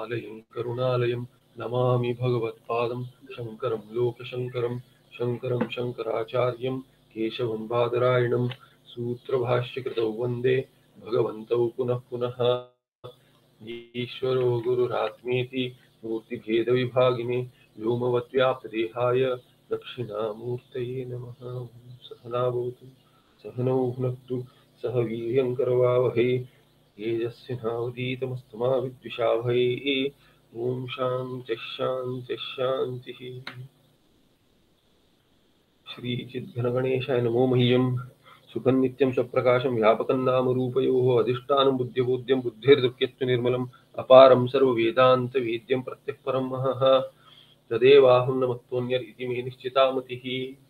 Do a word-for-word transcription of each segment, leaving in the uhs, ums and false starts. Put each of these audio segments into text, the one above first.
आलयं करुणालयं नमामि भगवत्पादं शङ्करं लोकशङ्करं शङ्करं शङ्कराचार्यं केशवं बादरायणं सूत्रभाष्यकृतौ वन्दे भगवन्तौ पुनः पुनः। ईश्वरो गुरुरात्मेति मूर्तिभेदविभागिने व्योमवद्व्याप्तदेहाय दक्षिणामूर्तये नमः। सहना भवतु सहनौ भुनक्तु सह वीर्यङ्करवावहै तेजस्विनावधीतमस्तु मा विद्विषावहै। ॐ शान्तिः शान्तिः शान्तिः। श्रीचिद्घनगणेशाय नमो मह्यम्। सुखं नित्यं सप्रकाशं व्यापकं नाम रूपयोः अधिष्ठानं बुद्धिबोध्यं बुद्धिर्दुःख्यत्व निर्मलम् अपारं सर्ववेदान्तवेद्यं प्रत्यक्परं महः तदेवाहं न मत्तोऽन्यत् इति मे निश्चिता मतिः।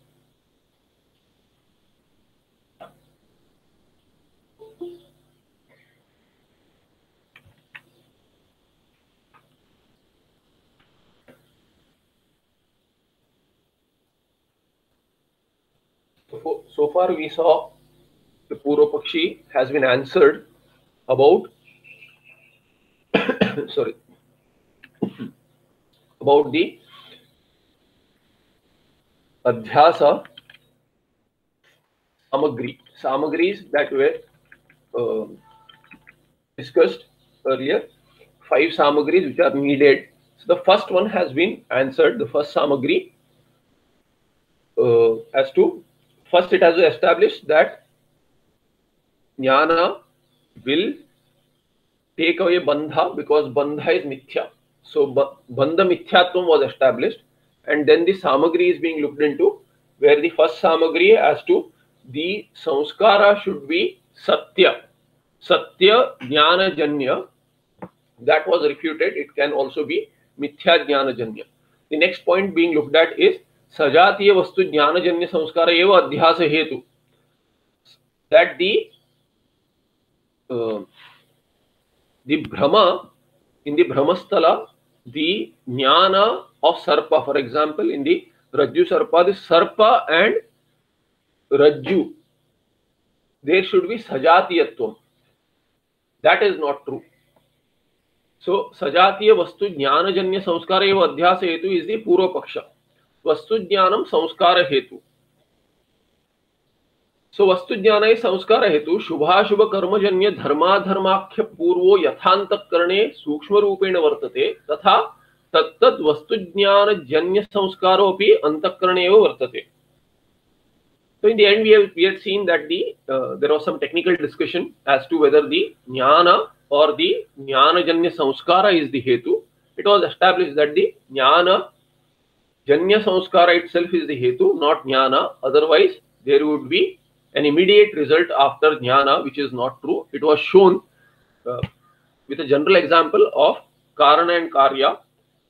So, so far we saw the Purva Pakshi has been answered about sorry about the Adhyasa Samagri Samagris that were uh, discussed earlier. Five Samagris which are needed. So the first one has been answered. The first Samagri uh, as to first it has established that Jnana will take away Bandha because Bandha is Mithya. So Bandha Mithyatvam was established, and then the Samagri is being looked into, where the first Samagri as to the Samskara should be Satya. Satya Jnana Janya, that was refuted. It can also be Mithya Jnana Janya. The next point being looked at is Sajatiya Vastu Jnana Janya Samskara Eva Adhyasa Hetu. That the uh, the Brahma, in the Brahmasthala, the Jnana of Sarpa, for example, in the Rajju Sarpa, the Sarpa and Rajju, there should be Sajatiyatvam. That is not true. So, Sajatiya Vastu Jnana Janya Samskara Eva Adhyasa Hetu is the Purva Paksha. Vastu Jnanam Samskara Hetu. So, Vastu Jnana is Samskara Hetu. Shubha Shubha Karma Janya Dharma Dharmakhya Purvo Yathantak Karne Sukshma Rupena Vartate Tatha Tattad Vastu Jnana Janya Samskaro Api Antak Karne Eva Vartate. So, in the end, we have, we have seen that the uh, there was some technical discussion as to whether the Jnana or the Jnana Janya Samskara is the Hetu. It was established that the Jnana Janya Samskara itself is the Hetu, not Jnana. Otherwise, there would be an immediate result after Jnana, which is not true. It was shown uh, with a general example of Karana and Karya.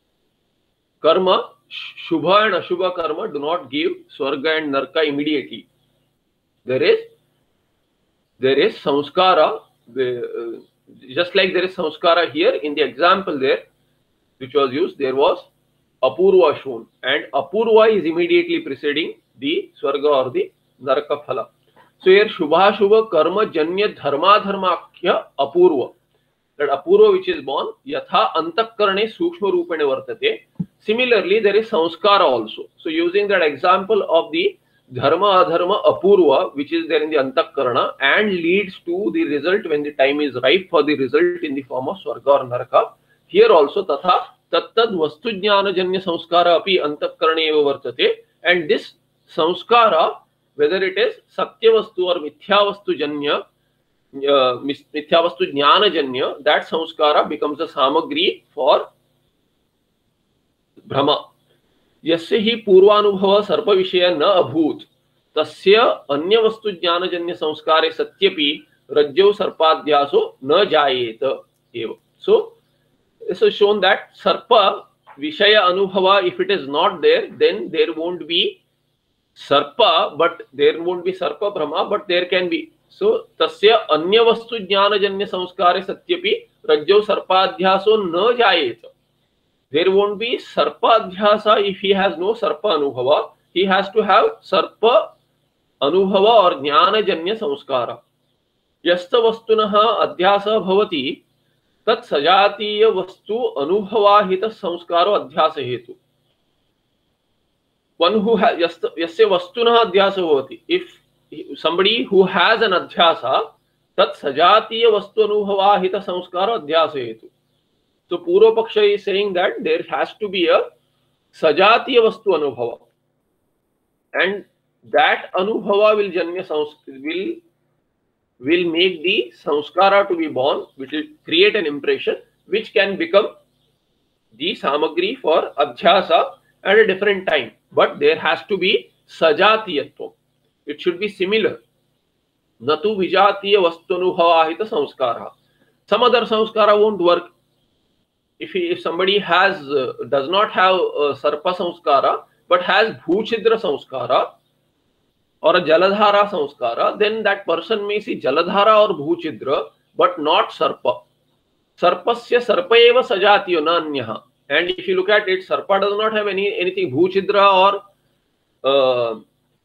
Karma, Shubha and Ashubha Karma do not give Swarga and Narka immediately. There is, there is Samskara, the, uh, just like there is Samskara here, in the example there, which was used, there was Apurva shown, and Apurva is immediately preceding the Swarga or the Naraka Phala. So here Shubha Shubha Karma Janya Dharma Dharmakhya Apurva. That Apurva which is born, Yatha Antakkarane Sukshma Rupane Vartate. Similarly, there is Samskara also. So using that example of the Dharma Adharma Apurva, which is there in the Antakkarana and leads to the result when the time is ripe for the result in the form of Swarga or Naraka. Here also Tatha Tattad Vastu Jnana Janya Samskara Api Antakkarane Eva Vartate. And this Samskara, whether it is Satya Vastu or Mithya Vastu Janya, uh, Mithya Vastu Jnana Janya, that Samskara becomes a Samagri for Brahma. Yasya hi Purvanubhava Sarpa Vishaya na Abhut Tasya Anya Vastu Jnana Janya Samskare Satyapi Rajyav Sarpadhyaso na Jayeta Eva. So, this is shown that Sarpa Vishaya Anubhava, if it is not there, then there won't be Sarpa, but there won't be Sarpa Brahma, but there can be. So, Tasya Anya Vastu Jnana Janya Samskare Satyapi Rajyav Sarpadhyaso na Jayeta. There won't be Sarpa Adhyasa if he has no Sarpa Anubhava. He has to have Sarpa Anubhava or Jnana Janya Samskara. Yasta Vastunaha Adhyasa Bhavati तत् सजातीय वस्तु अनुभवाहित संस्कारो अध्यास हेतु. One who has यस्य वस्तुनः अध्यासो भवति. If somebody who has an adhyasa, tat sajatiya vastu anubhavahita samskara adhyasa hetu. So Purva Paksha is saying that there has to be a sajatiya vastu anubhava, and that anubhava will janya will will make the samskara to be born, which will create an impression which can become the samagri for adhyasa at a different time. But there has to be sajatiyatva. It should be similar. Natu vijatiya vastuanubhavahita samskara. Some other samskara won't work. If, he, if somebody has uh, does not have uh, sarpa samskara but has bhuchidra samskara or a jaladhara samskara, then that person may see jaladhara or bhuchidra but not sarpa. Sarpasya sarpa eva sajatiyo na anyaha. And if you look at it, sarpa does not have any anything. Bhuchidra or uh,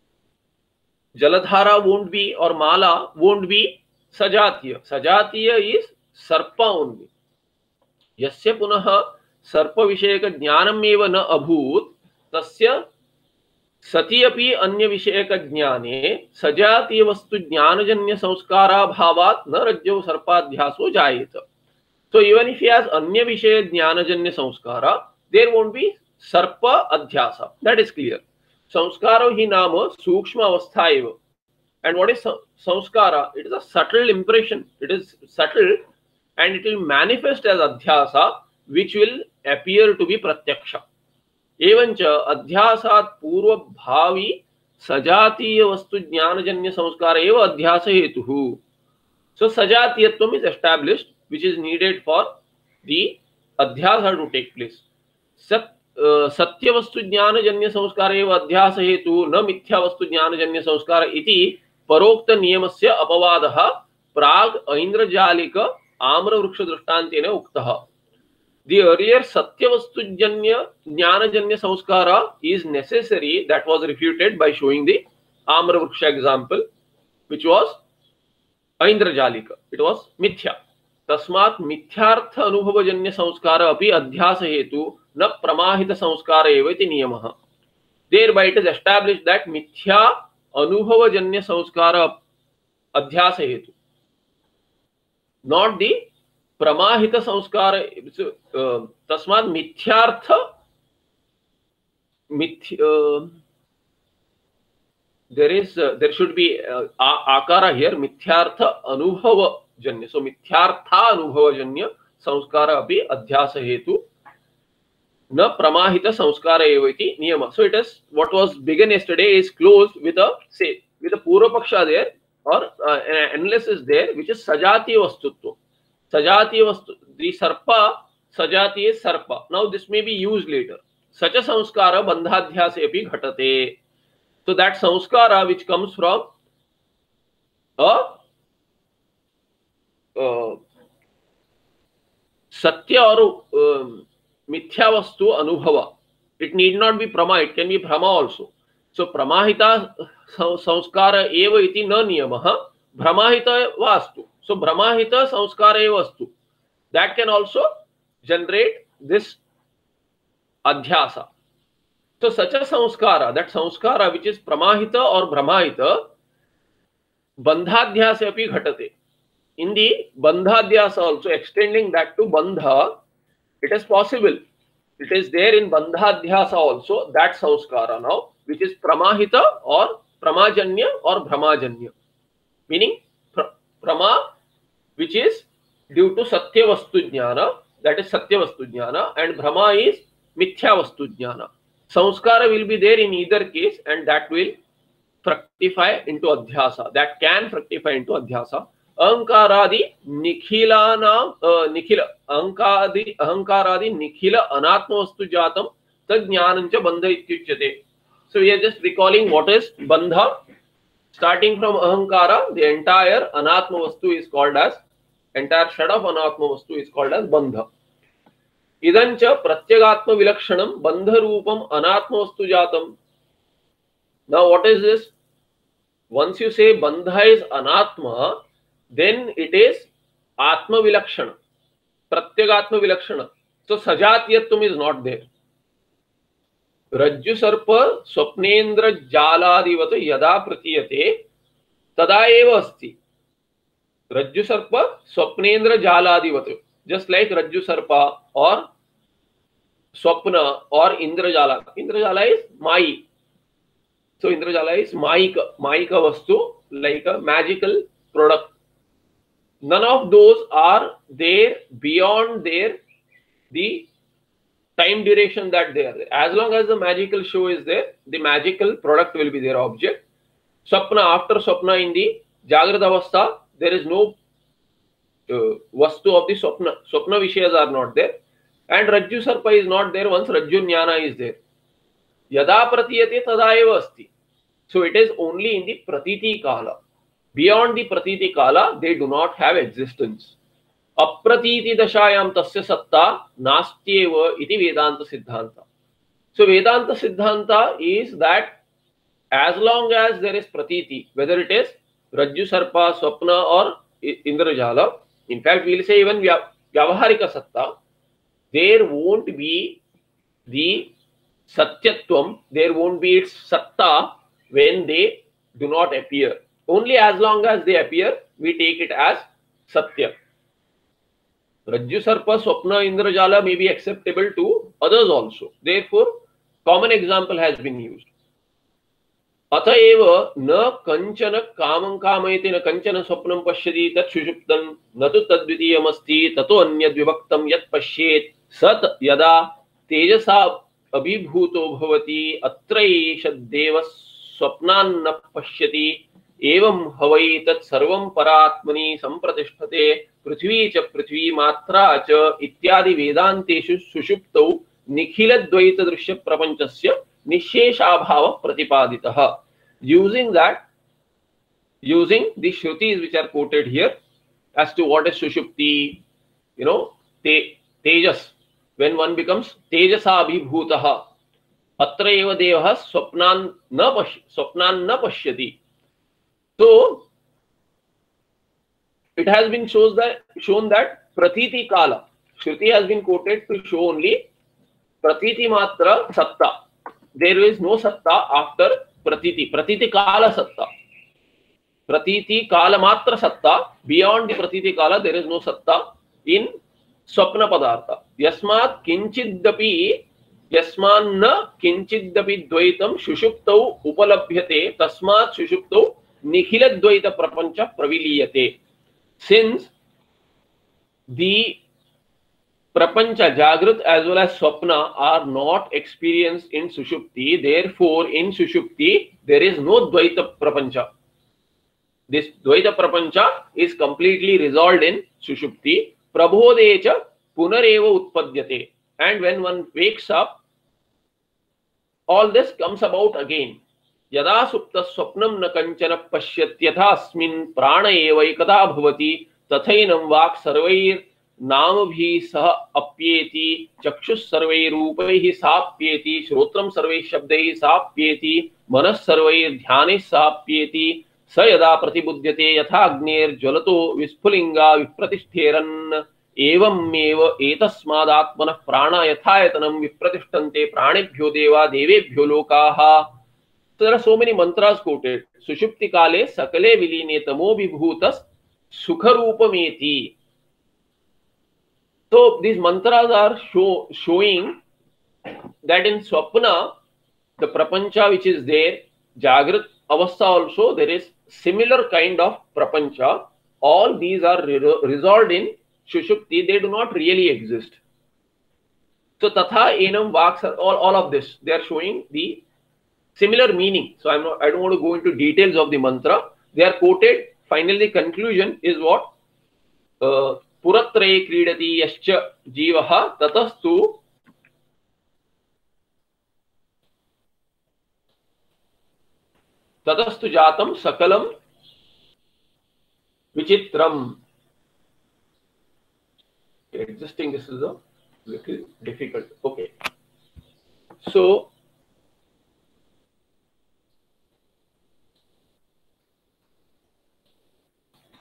jaladhara won't be, or mala won't be sajatiya. Sajatiya is sarpa only. Yasya punaha sarpa vishayaka jnanam eva na abhut tasya sati api anya vishayaka jnane sajatiya vastu jnanajanya samskara bhavat na rajyav sarpadhyaso jayeta. So even if he has anya vishaya jnanajanya samskara, there won't be sarpa adhyasa. That is clear. Samskaro hi nama sukshma avastha eva. And what is samskara? It is a subtle impression. It is subtle and it will manifest as adhyasa, which will appear to be pratyaksha. Evancha adhyasat purva bhavi sajatiya vastu jnanajanya samskara eva adhyasa hetuhu. So sajatiyatvam is established, which is needed for the adhyasa to take place. Sat, uh, satya vastu jnanajanya samskara eva adhyasa hetu na mithya vastu jnanajanya samskara iti parokta niyamasya apavadaha prag aindrajalika amra vruksha drishtantena uktaha. The earlier satya vastu janya jnanajanya samskara is necessary. That was refuted by showing the amra vruksha example, which was aindrajalika. It was mithya. Tasmat mithyartha anubhavajanya samskara api adhyasa hetu na pramahita samskara eva iti niyamaha. Thereby it is established that mithya anubhavajanya samskara adhyasa hetu, not the pramahita samskara. Uh, tasmat mithyartha mithya, uh, there is uh, there should be uh, akara here, mithyartha anubhava janya. So mithyartha anubhava janya samskara api adhyasa hetu na pramahita samskara eva iti niyama. So it is what was begun yesterday is closed with a say with a purva paksha there, or uh, an endless is there, which is sajatiya vastutva. Sajatiya vastu, the sarpa sajati is sarpa. Now this may be used later. Such a samskara bandhadhyase api ghatate. So that samskara which comes from a uh, satya or uh, mithya vastu anubhava. It need not be prama, it can be bhrama also. So pramahita samskara eva iti na niyamaha, bhramahita vastu. So bhramahita samskara eva vastu. That can also generate this adhyasa. So such a samskara, that samskara which is pramahita or brahmahita, bandhadhyasa api ghatate. In the bandhadhyasa also, extending that to bandha, it is possible. It is there in bandhadhyasa also, that samskara now, which is pramahita or pramajanya or brahmajanya. Meaning pr prama, which is due to satya vastu jnana, that is satya vastu jnana, and brahma is mithya vastu jnana. Samskara will be there in either case, and that will fructify into adhyasa. That can fructify into adhyasa. Ahankaradi nikhilana uh, nikhila ahankadi ahankaradi nikhila anatma vastu jatam tad jnanancha bandha ityuchyate. So we are just recalling what is bandha. Starting from ahankara, the entire anatma vastu is called as, entire shed of anatma vastu is called as bandha. Idancha pratyagatma vilakshanam bandha roopam anatma vastu jatam. Now what is this? Once you say bandha is anatma, then it is atma vilakshana. pratyagaatma vilakshana. So sajatiyatvam is not there. Rajju sarpa swapnendra jaladivat yada pratiyate tada eva asti. Rajju sarpa swapnendra jaladivat. Just like Rajju sarpa or Swapna or Indrajala. Indrajala is Mai. So Indrajala is Maika. Maika Vastu, like a magical product. None of those are there beyond their the time duration that they are there. As long as the magical show is there, the magical product will be their object. Swapna, after Swapna in the Jagrata Avastha, there is no uh, Vastu of the Swapna. Swapna Vishayas are not there. And Rajju Sarpa is not there once Rajju Jnana is there. Yada Pratiyate tada eva asti. So it is only in the Pratiti Kala. Beyond the Pratiti Kala, they do not have existence. Apratiti Dashayam Tasya Satta Nastyeva iti Vedanta Siddhanta. So Vedanta Siddhanta is that as long as there is Pratiti, whether it is Rajju Sarpa, Swapna or Indrajala, in fact we will say even Vyavaharika Satta, there won't be the Satyatvam, there won't be its Satta when they do not appear. Only as long as they appear, we take it as Satya. Rajju Sarpa, Swapna, Indrajala may be acceptable to others also. Therefore, common example has been used. Ataeva na kanchana kamam kamayate na kanchana swapnam pashyati tat sushuptam natu tadvitiyam asti tato anyad vivaktam yat pashyet sat yada tejasa abhibhuto bhavati atra eshaddeva swapnan na pashyati evam havai tat sarvam paratmani sampratishthate prithvi cha prithvi matra cha ityadi vedanteshu sushuptau nikhila dvaita drishya prapanchasya nisheshabhava pratipaditah. Using that, using the Shrutis which are quoted here as to what is Sushupti, you know, te, Tejas, when one becomes Tejasa Abhibhutaha, Atra eva devah swapnan na pash, swapnan na pashyati. So, it has been shows that, shown that Pratiti Kala, Shruti has been quoted to show only Pratiti Matra Satta. There is no Satta after Pratiti. Pratiti Kala Satta. Pratiti Kala Matra Satta. Beyond the Pratiti Kala, there is no Satta in Swapna Padartha. Yasmat Kinchidapi Yasmanna Kinchidapi Dvaitam Shushuptau Upalabhyate Tasmat Shushuptau Nikhila Dvaita Prapancha Praviliyate. Since the Prapancha, Jagrat as well as Swapna are not experienced in Sushupti. Therefore, in Sushupti, there is no Dvaita Prapancha. This Dvaita Prapancha is completely resolved in Sushupti. Prabhodecha Punareva Utpadyate. And when one wakes up, all this comes about again. Yada Supta Swapnam na Kanchana Pasyatyatha Asmin Prana Eva Ekada Bhavati Tathainam Vak Sarvair नाम भी सह अप्येति चक्षुष सर्वै रूपैः साप्येति श्रोत्रम सर्वै शब्दैः साप्येति मनः सर्वै ध्यानैः साप्येति स यदा प्रतिबुध्यते यथा अग्नेर्ज्वलतो विस्फुलिंगा विप्रतिष्ठेरन् एवमेव एतस्मादात्मनः प्राणा यथायतनं विप्रतिष्ठन्ते प्राणेभ्यो देवा देवेभ्यो लोकाः. So there are so many mantras quoted. Sushupti kale sakale viline tamo vibhutas sukharupameti. So these mantras are show, showing that in Swapna, the Prapancha which is there, Jagrat Avastha also, there is similar kind of Prapancha. All these are re resolved in Sushupti. They do not really exist. So Tatha Enam Vaks, all, all of this, they are showing the similar meaning. So I'm not, I don't want to go into details of the mantra. They are quoted. Finally, the conclusion is what? Uh, Puratraye kridati yascha jivaha tatastu tatastu jatam sakalam vichitram. Existing, this is a little difficult. Okay. So,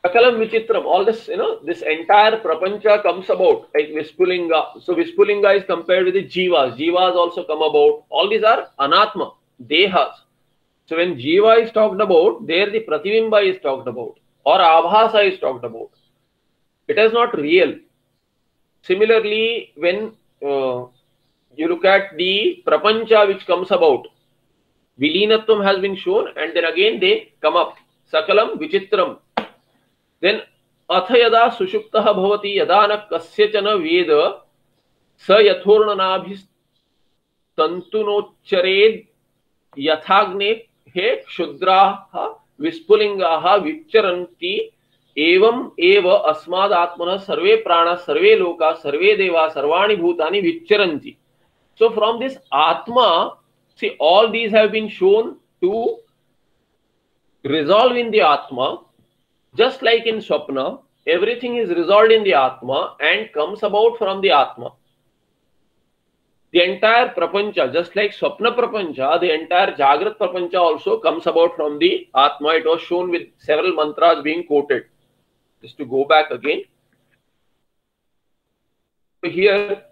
Sakalam Vichitram, all this, you know, this entire prapancha comes about like Vispulinga. So Vispulinga is compared with the Jivas. Jivas also come about. All these are Anatma, Dehas. So when Jiva is talked about, there the Pratibimba is talked about, or Abhasa is talked about. It is not real. Similarly, when uh, you look at the prapancha which comes about, Vilinatvam has been shown, and then again they come up. Sakalam Vichitram. Then atha yada sushuptaha bhavati yada na kasyachana veda sa yathornanabhis tantunochared yathagne he kshudraha vispulingaha vicharanti evam eva asmad atmana sarve prana sarve loka sarve deva sarvani bhutani vicharanti. So from this atma, see, all these have been shown to resolve in the atma. Just like in Swapna, everything is resolved in the Atma and comes about from the Atma. The entire Prapancha, just like Swapna Prapancha, the entire Jagrat Prapancha also comes about from the Atma. It was shown with several mantras being quoted. Just to go back again. So here,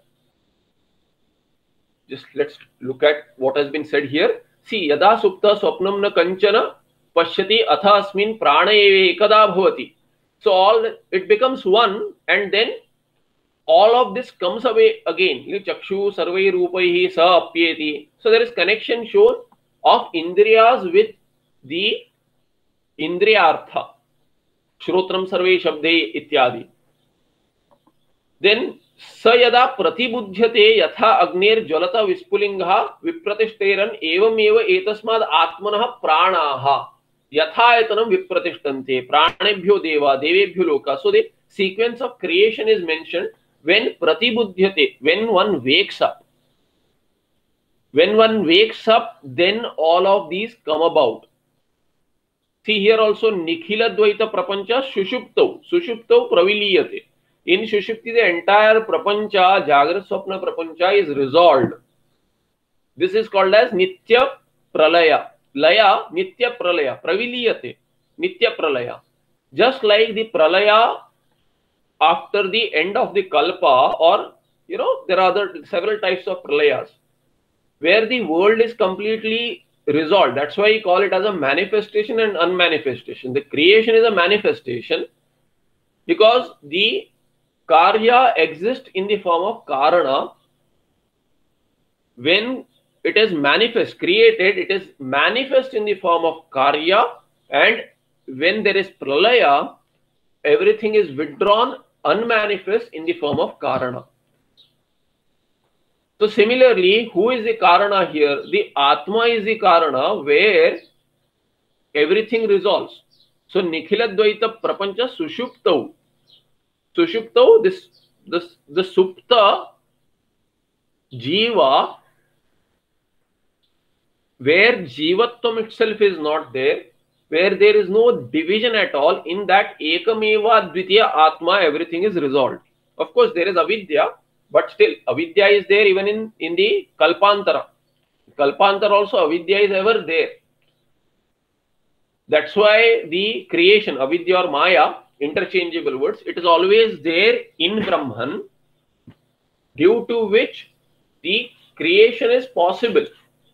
just let's look at what has been said here. See, yada supta swapnam na kanchana pashyati atha asmin prana eva ekada bhavati. So all it becomes one, and then all of this comes away again. Chakshu sarvai rupaihi sa apyeti. So there is connection shown of indriyas with the indriyartha. Shrotram sarve shabde ityadi. Then sa yada pratibudhyate yatha agnir jwalata vispulingha vipratishteran evam eva etasmad atmanah pranaha yathayatanam vipratishtante pranebhyo deva devebhyo loka. So the sequence of creation is mentioned when pratibudhyate, when one wakes up. When one wakes up, then all of these come about. See here also Nikhila Dvaita Prapancha Shushuptau. Sushuptau Praviliyate. In Shushupti, the entire Prapancha, Jagrat Swapna Prapancha is resolved. This is called as Nitya Pralaya. Laya, Nitya Pralaya. Praviliyate. Nitya Pralaya. Just like the Pralaya after the end of the Kalpa, or, you know, there are other several types of Pralayas, where the world is completely resolved. That's why you call it as a manifestation and unmanifestation. The creation is a manifestation because the Karya exists in the form of Karana. When it is manifest, created, it is manifest in the form of Karya, and when there is Pralaya, everything is withdrawn, unmanifest in the form of Karana. So similarly, who is the Karana here? The Atma is the Karana where everything resolves. So Nikhila Dvaita Prapancha Sushuptau. Sushuptau, this, this, the Supta Jiva, where Jivatvam itself is not there, where there is no division at all, in that Ekameva Dvitiya Atma, everything is resolved. Of course, there is Avidya, but still, Avidya is there even in, in the Kalpantara. Kalpantara also, Avidya is ever there. That's why the creation, Avidya or Maya, interchangeable words, it is always there in Brahman, due to which the creation is possible.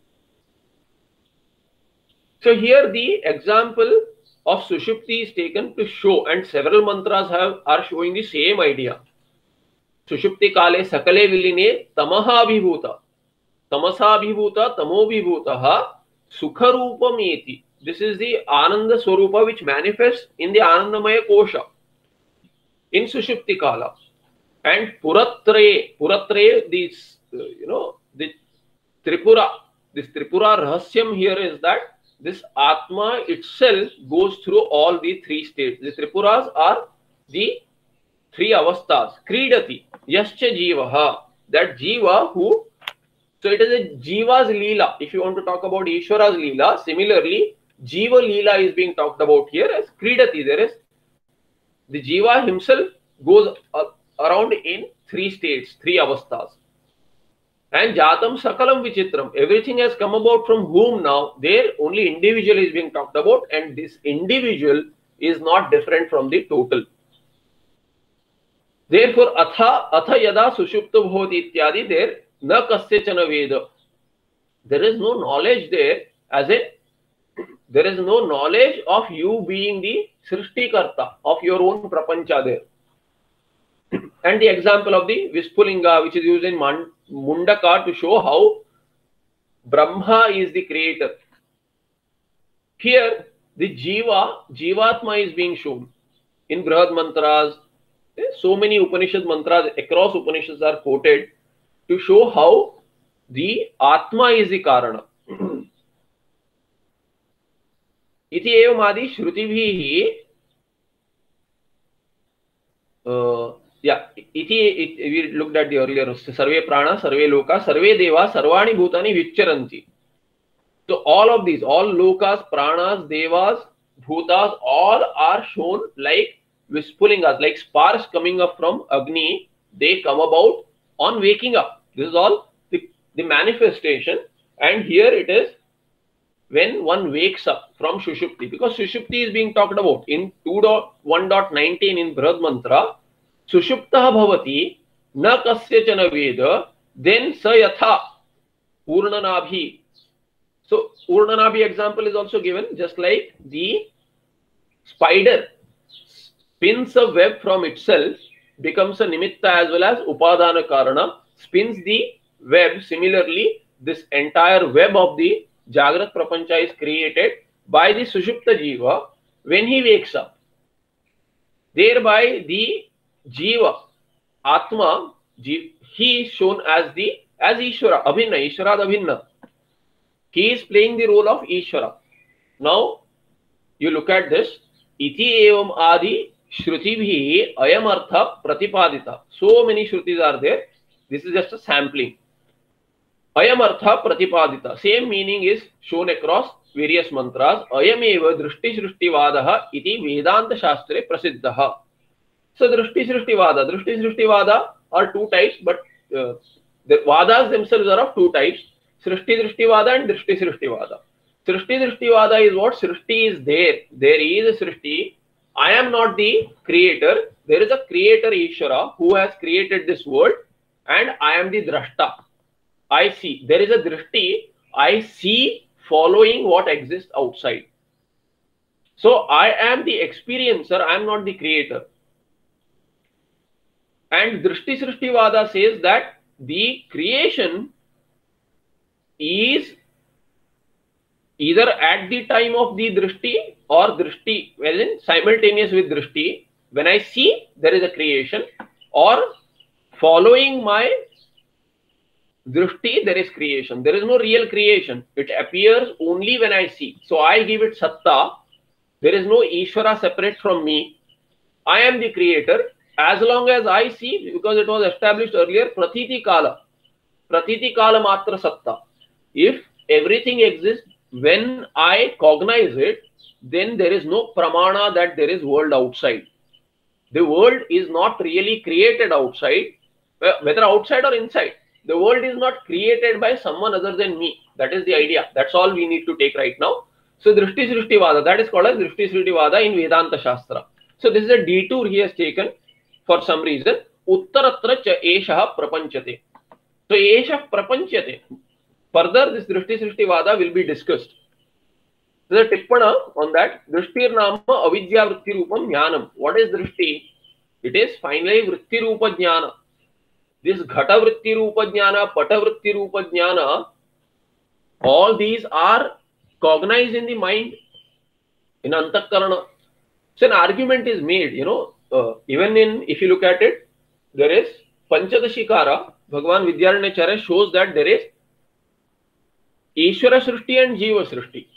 So here the example of Sushupti is taken to show, and several mantras have are showing the same idea. Sushupti kale sakale viline tamaha abhibhuta, tamasa abhibhuta, tamo abhibhutaha sukha rupameti. This is the Ananda Swarupa which manifests in the Anandamaya Kosha in Sushupti Kala. And Puratre, Puratre, this, uh, you know, the Tripura, this Tripura Rahasyam here is that this Atma itself goes through all the three states. The Tripuras are the three avasthas. Kridati, Yascha Jivaha, that Jiva who, so it is a Jiva's Leela. If you want to talk about Ishvara's Leela, similarly, Jiva Leela is being talked about here as Kridati. There is the Jiva himself goes uh, around in three states, three avasthas. And Jatam Sakalam Vichitram, everything has come about from whom now? There only individual is being talked about, and this individual is not different from the total. Therefore, atha atha yada sushupta bhavati ityadi, there na kasyachana veda. There is no knowledge there, as in there is no knowledge of you being the Srishti Karta of your own prapancha there. And the example of the Vispulinga, which is used in Mundaka to show how Brahma is the creator. Here, the Jiva, Jivatma is being shown in Brihad Mantras. So many Upanishad mantras across Upanishads are quoted to show how the Atma is the Karana. Iti evam adi shrutibhihi, uh, yeah, iti, it, we looked at the earlier, sarve prana, sarve loka, sarve deva, sarvani bhutani vicharanti. So all of these, all lokas, pranas, devas, bhutas, all are shown like Vispulingas, like sparks coming up from Agni. They come about on waking up. This is all the, the manifestation. And here it is when one wakes up from Sushupti, because Sushupti is being talked about in two point one point nineteen in Brihad Mantra. Sushupta bhavati na kasyachana veda, then sa yatha urnanabhi. So urnanabhi example is also given, just like the spider spins a web from itself, becomes a nimitta as well as upadana karana, spins the web. Similarly, this entire web of the Jagrat Prapancha is created by the Sushupta Jiva when he wakes up. Thereby the Jiva, Atma, he is shown as the as Ishvara, Abhinna, Ishvara Abhinna. He is playing the role of Ishvara. Now, you look at this. Iti evam adi shrutibhi ayam artha pratipadita. So many shrutis are there. This is just a sampling. Ayam artha pratipadita. Same meaning is shown across various mantras. Ayam eva drishti shrishti vadaha iti Vedanta Shastre prasiddhaha. So drishti shrishti vada. Drishti shrishti vada are two types, but uh, the vadas themselves are of two types. Srishti drishti vada and drishti srishti vada. Srishti drishti vada is what? Srishti is there. There is a Srishti. I am not the creator. There is a creator Ishvara who has created this world, and I am the drashta. I see. There is a drishti. I see following what exists outside. So I am the experiencer. I am not the creator. And drishti srishti vada says that the creation is either at the time of the drishti or drishti, well, in simultaneous with drishti. When I see, there is a creation, or following my drishti, there is creation. There is no real creation. It appears only when I see. So I give it satta. There is no Ishvara separate from me. I am the creator. As long as I see, because it was established earlier, pratiti kala. Pratiti kala matra satta. If everything exists when I cognize it, then there is no pramana that there is world outside. The world is not really created outside, whether outside or inside. The world is not created by someone other than me. That is the idea. That's all we need to take right now. So Drishti Srishti Vada, that is called as Drishti Srishti Vada in Vedanta Shastra. So this is a detour he has taken for some reason. Uttaratra cha eshaha prapanchate. So esha prapanchate. Further, this Drishti Srishti Vada will be discussed. There is a tippana on that. Drishtir nama avidya vritti rupam jnanam. What is Drishti? It is finally vritti rupa jnana. This ghata vritti rupa jnana, pata vritti rupa jnana, all these are cognized in the mind, in antakarana. So an argument is made, you know, uh, even in, if you look at it, there is Panchadashikara, Bhagavan Vidyaranyacharya shows that there is Ishvara Srishti and Jiva Srishti.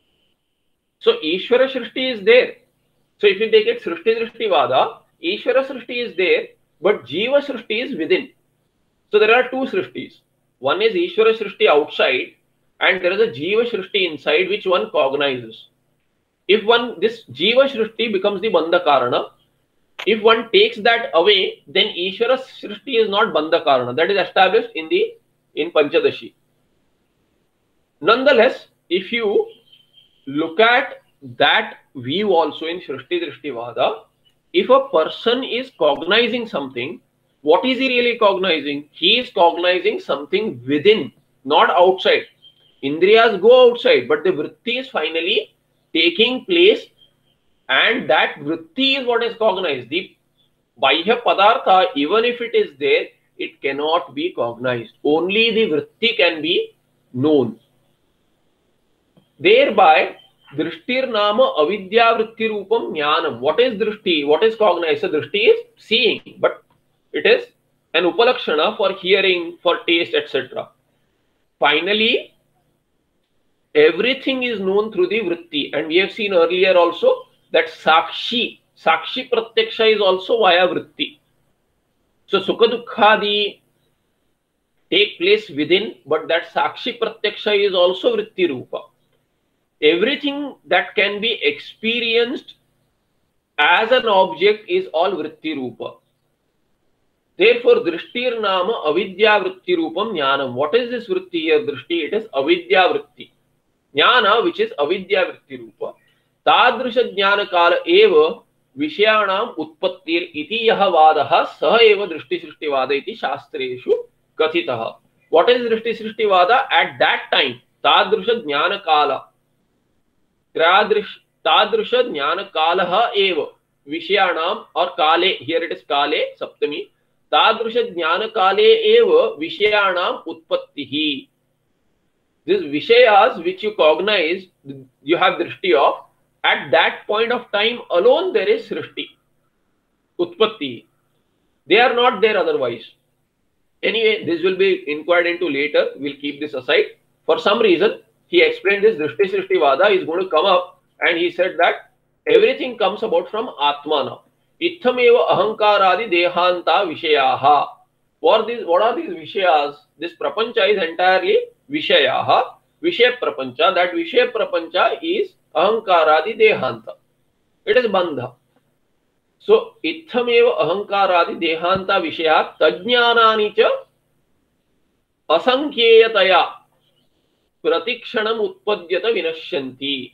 So Ishvara Srishti is there. So if you take it Srishti Srishti Vada, Ishvara Srishti is there, but Jiva Srishti is within. So there are two Srishtis. One is Ishvara Srishti outside, and there is a Jiva Srishti inside which one cognizes. If one, this Jiva Srishti becomes the Bandha Karana. If one takes that away, then Ishvara Srishti is not Bandha Karana. That is established in the in Panchadashi. Nonetheless, if you look at that view also in Shrishti Drishtivada. If a person is cognizing something, what is he really cognizing? He is cognizing something within, not outside. Indriyas go outside, but the vritti is finally taking place, and that vritti is what is cognized. The Bahya Padartha, even if it is there, it cannot be cognized. Only the vritti can be known. Thereby, drishtir nama avidya vritti rupam jnanam. What is drishti? What is cognized? So drishti is seeing, but it is an upalakshana for hearing, for taste, et cetera. Finally, everything is known through the vritti, and we have seen earlier also that sakshi, sakshi pratyaksha is also via vritti. So sukha dukkhadi take place within, but that sakshi pratyaksha is also vritti rupa. Everything that can be experienced as an object is all vritti rupa. Therefore, drishtir nama avidya vritti rupam jnanam. What is this vritti here? Drishti, it is avidya vritti. Jnana, which is avidya vritti rupa. Tadrisha jnana kala eva vishayanam utpattir iti yaha vadaha saha eva drishti srishti vada iti shastreshu kathitaha. What is drishti srishti vada? At that time, tadrisha jnana kala. Tadrisha jnana kalaha eva vishayanam, or kale, here it is kale, saptami. Tadrisha jnana kale eva vishayanam utpattihi. These vishayas which you cognize, you have drishti of, at that point of time alone there is srishti, utpatti. They are not there otherwise. Anyway, this will be inquired into later. We'll keep this aside. For some reason, he explained this drishti srishti vada is going to come up, and he said that everything comes about from Atmana. Ithameva ahankaradi dehanta vishayaha. For this, what are these vishayas? This prapancha is entirely vishayaha, vishaya prapancha. That vishaya prapancha is ahankaradi dehanta. It is bandha. So, ithameva ahankaradi dehanta vishaya tajnanani cha asankheyataya pratikshanam utpadyata vinashyanti.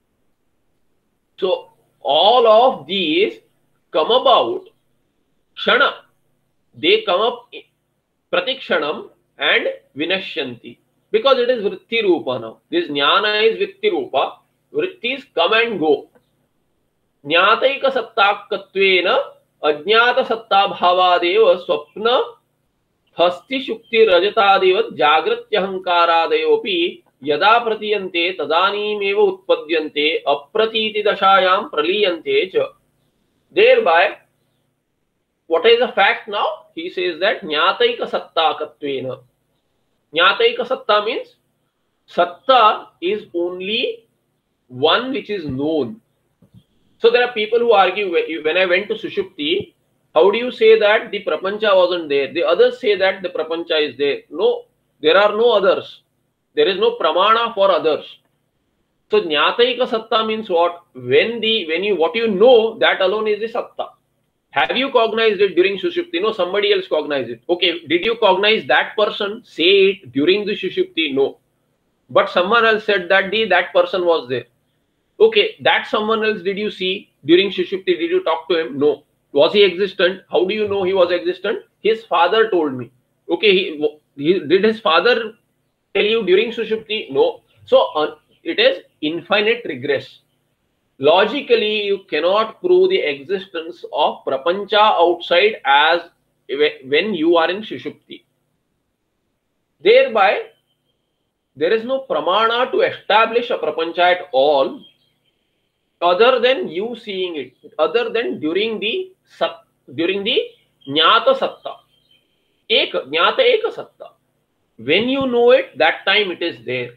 So, all of these come about shana. They come up pratikshanam and vinashyanti, because it is vritti rupa now. This jnana is vritti rupa. Vrittis come and go. Jnataika sattakkatvena ajnata sattabhavadeva swapna hasti shukti rajatadevat jagratyahankaradeyopi yada pratiyante tadanim utpadyante apratiti dashayam praliyante cha. Thereby, what is the fact now? He says that jnataika sattakkatvena. Jnataika satta means satta is only one which is known. So there are people who argue, when I went to Sushupti, how do you say that the prapancha wasn't there? The others say that the prapancha is there. No, there are no others. There is no pramana for others. So jnataika satta means what? When the when you what you know, that alone is the satta. Have you cognized it during Sushupti? No, somebody else cognized it. Okay, did you cognize that person? Say it during the Sushupti? No. But someone else said that the that person was there. Okay, that someone else did you see during Sushupti? Did you talk to him? No. Was he existent? How do you know he was existent? His father told me. Okay, he, he did his father tell you during Sushupti? No. So uh, it is infinite regress. Logically, you cannot prove the existence of prapancha outside as when you are in Sushupti. Thereby, there is no pramana to establish a prapancha at all, other than you seeing it, other than during the sat, during the jnata satta, eka, jnata eka satta. When you know it, that time it is there.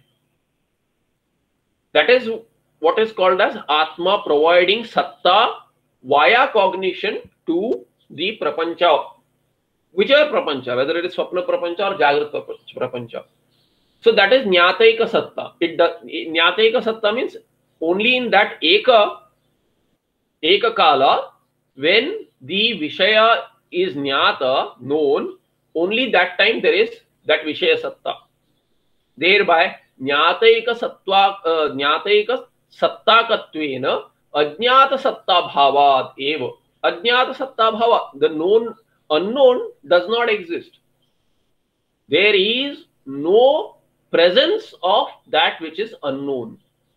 That is what is called as Atma providing satta via cognition to the prapancha, whichever prapancha, whether it is swapna prapancha or jagrat prapancha. So that is jnataika satta. It does, jnataika satta means only in that eka, eka kala, when the vishaya is jnata, known, only that time there is that vishaya satta. Thereby, jnataika sattva, uh, jnataika सत्ताकत्वेन अज्ञात सत्ताभावात् एव. अज्ञात सत्ताभाव, the known unknown does not exist. There is no presence of that which is unknown.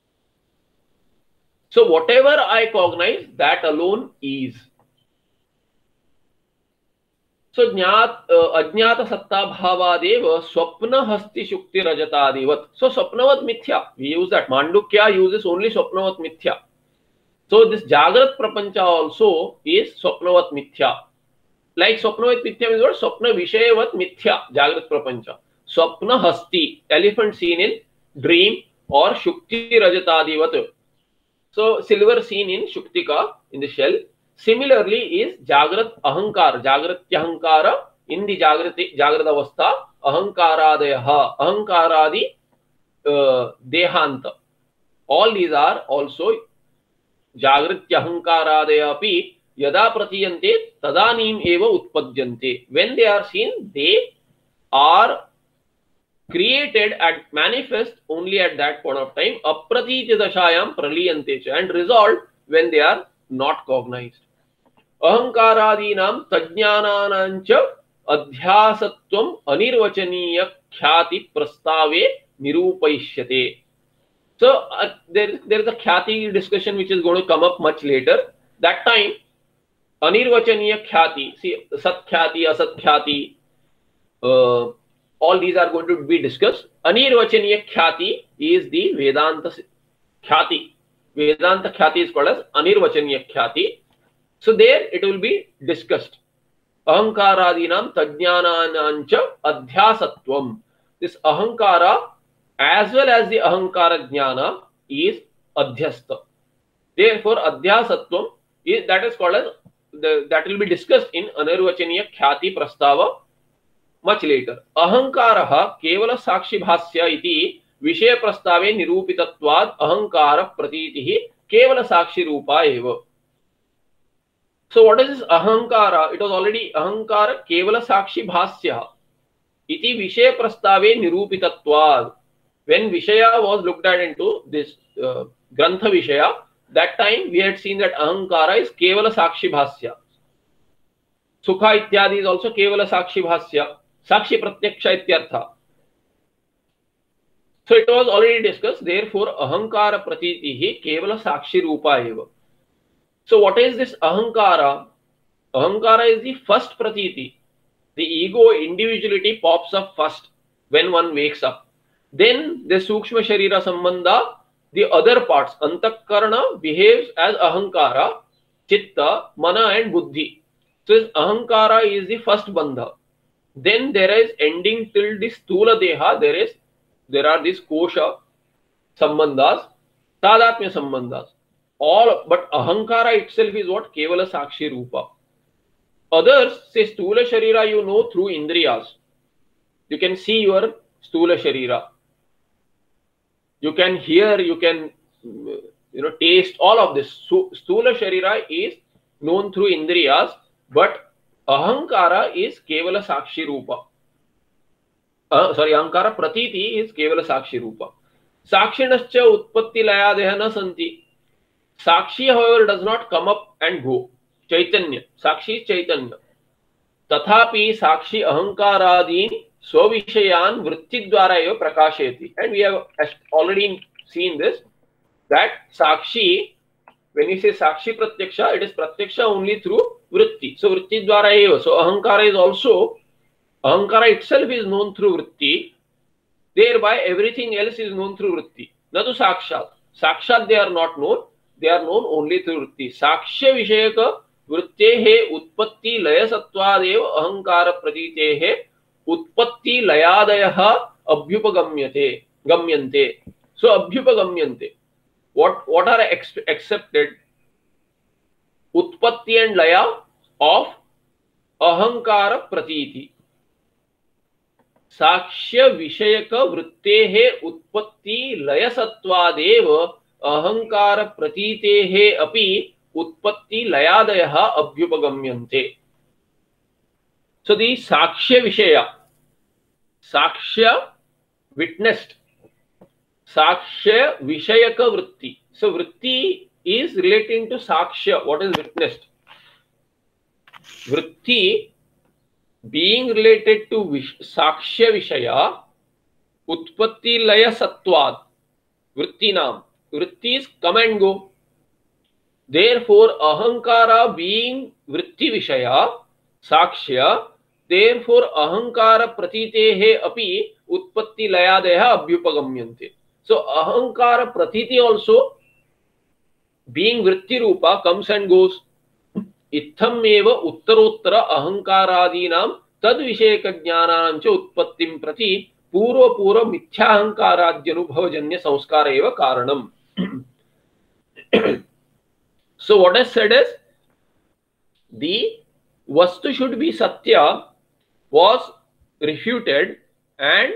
So whatever I cognize, that alone is. So ज्ञात अज्ञात सत्ताभावादेव स्वप्न हस्ति शुक्ति रजतादिवत. So स्वप्नवत मिथ्या, we use that. Mandukya uses only स्वप्नवत मिथ्या. So this Jagrat Prapancha also is swapnavat mithya. Like swapnavat mithya means what? Swapna vishayavat mithya, Jagrat Prapancha. Swapna hasti, elephant seen in dream, or Shukti Rajatadivat. So silver seen in Shuktika, in the shell. Similarly is Jagrat Ahankara, Jagrat Ahankara in the Jagrat Jagrat Avastha, Ahankaradayaha, Ahankaradi uh, Dehanta. All these are also Jagrityahangkaradayapि yada pratiyante tadanim eva utpadyante. When they are seen, they are created and manifest only at that point of time. Apratiti dashayam praliyante cha, and resolved when they are not cognized. Ahankaradinam tajnananancha adhyasatvam anirvachaniya khyati prastave nirupaishyate. So uh, there, there is a khyati discussion which is going to come up much later. That time, anirvachaniya khyati, see, sat khyati, asat khyati, uh, all these are going to be discussed. Anirvachaniya khyati is the Vedanta khyati. Vedanta khyati is called as anirvachaniya khyati. So there it will be discussed. Ahankaradinam tajnananancha adhyasatvam. This ahankara as well as the ahankara jnana is adhyasta. Therefore, adhyasatvam is, that is called as the, that will be discussed in anirvachaniya khyati prastava much later. Ahankaraha kevala sakshi bhasya iti vishaya prastave nirupitatvad ahankara pratitihi kevala sakshi rupa eva. So what is this ahankara? It was already ahankara kevala sakshi bhasya iti vishaya prastave nirupitatvad. When Vishaya was looked at into this uh, Grantha Vishaya, that time we had seen that Ahankara is Kevala Sakshi Bhasya. Sukha Ityadi is also Kevala Sakshi Bhasya. Sakshi Pratyaksha Ityartha. So it was already discussed. Therefore, Ahankara Pratitihi Kevala Sakshi Rupa eva. So what is this Ahankara? Ahankara is the first Pratiti. The ego individuality pops up first when one wakes up. Then the Sukshma Sharira Sambandha, the other parts, Antakarana behaves as Ahankara, Chitta, Mana and Buddhi. So this Ahankara is the first Bandha. Then there is ending till the Stula Deha, there is, there are these Kosha Sambandhas, Tadatmya Sambandhas. All, but Ahankara itself is what? Kevala Sakshi Rupa. Others say Stula Sharira you know through Indriyas. You can see your Stula Sharira. You can hear, you can you know taste, all of this. So, Stula Sharira is known through Indriyas, but Ahankara is Kevala Sakshi Rupa. Uh, sorry, Ahankara Pratiti is Kevala Sakshi Rupa. Sakshinascha Utpatti Layadeha na santi. Sakshi, however, does not come up and go. Chaitanya. Sakshi is Chaitanya. Tathapi Sakshi Ahankaradin Swavishayan Vritti Dwara eva Prakasheti. And we have already seen this, that Sakshi, when you say Sakshi Pratyaksha, it is Pratyaksha only through Vritti. So Vritti Dwara eva. So Ahankara is also, Ahankara itself is known through Vritti. Thereby everything else is known through Vritti. Natu Sakshat. Sakshat they are not known. They are known only through Vritti. Sakshya Vishayaka Vrittehe Utpatti Laya Sattvadev Ahankara Pratitehe Utpatti Layadayaha Abhyupagamyate Gamyante. So Abhyupagamyante. What, what are ex accepted? Utpatti and Laya of Ahankara Pratiti. Sakshya Vishayaka Vrittehe Utpatti Laya Sattvadev Ahankara Pratitehe Api Utpatti Layadayaha Abhyupagamyante. So the Sakshya Vishaya, Sakshya witnessed, Sakshya Vishayaka Vritti. So vritti is relating to sakshya, what is witnessed. Vritti being related to vish, sakshya vishaya, utpatti laya sattvad, vritti nam. Vrittis come and go. Therefore, ahankara being vritti vishaya, sakshya, therefore ahankara pratitehe api utpatti layadeha abhyupagamyante. So ahankara pratiti also being vritti rupa comes and goes. इत्थम एव उत्तरोत्तर अहंकारादीनां तद विषयक ज्ञानानां च उत्पत्तिं प्रति पूर्व पूर्व मिथ्याहंकाराद्यनुभवजन्य संस्कार एव कारणम्. So what is said is the vastu should be satya was refuted, and